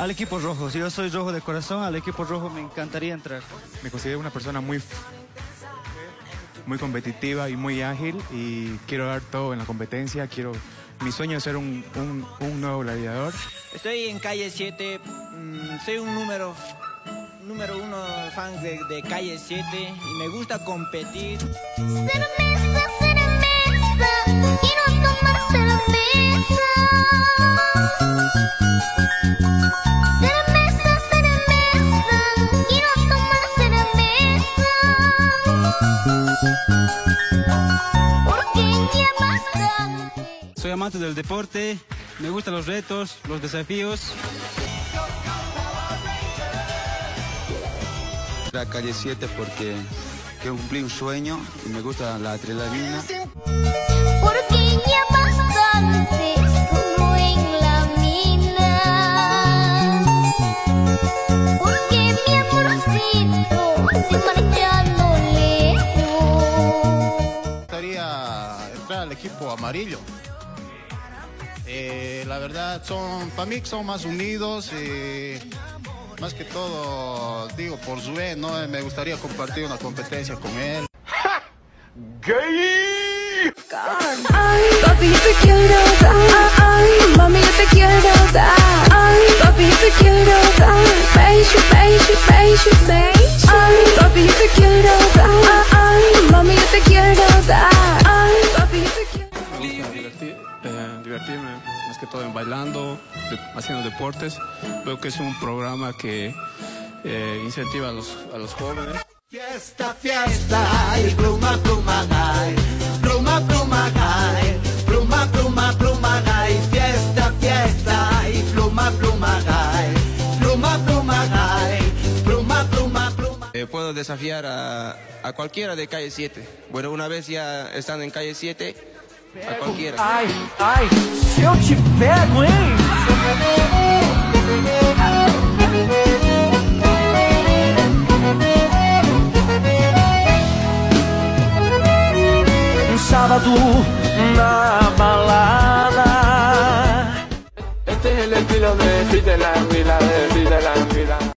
Al equipo rojo, si yo soy rojo de corazón, al equipo rojo me encantaría entrar. Me considero una persona muy competitiva y muy ágil y quiero dar todo en la competencia. Mi sueño es ser un nuevo gladiador. Estoy en Calle 7, soy un número 1 fan de Calle 7 y me gusta competir. Cerveza, quiero tomar cerveza. Cerveza, quiero tomar cerveza. Porque ya bastante. Soy amante del deporte, me gustan los retos, los desafíos. La Calle 7 porque quiero cumplir un sueño y me gusta la adrenalina. Porque ya bastante como en la mina. Porque mi amorcito se marchando lejos. Me gustaría entrar al equipo amarillo. La verdad, para mí son más unidos. Más que todo, digo, por Zue, ¿no? Me gustaría compartir una competencia con él. ¡Gay! Ay, papi, yo te quiero dar. Ay, mami, yo te quiero dar. Ay, papi, yo te quiero dar. Beijo, beijo, beijo, beijo. Ay, papi, yo te quiero dar. Ay, mami, yo te quiero dar. Ay, papi, yo te quiero dar. Me gusta divertirme más que todo en bailando, haciendo deportes. Veo que es un programa que incentiva a los jóvenes. Fiesta, fiesta, y pluma, pluma, gay. Pluma, pluma, gay. Pluma, pluma, pluma, gay. Fiesta, fiesta, y pluma, pluma, gay. Pluma, pluma, gay. Pluma, pluma, pluma. Puedo desafiar a cualquiera de Calle 7. Bueno, una vez ya estando en Calle 7, a cualquiera. Ai, ai, se eu te pego, hein? Sábado na balada. Este es el estilo de Peter Lang,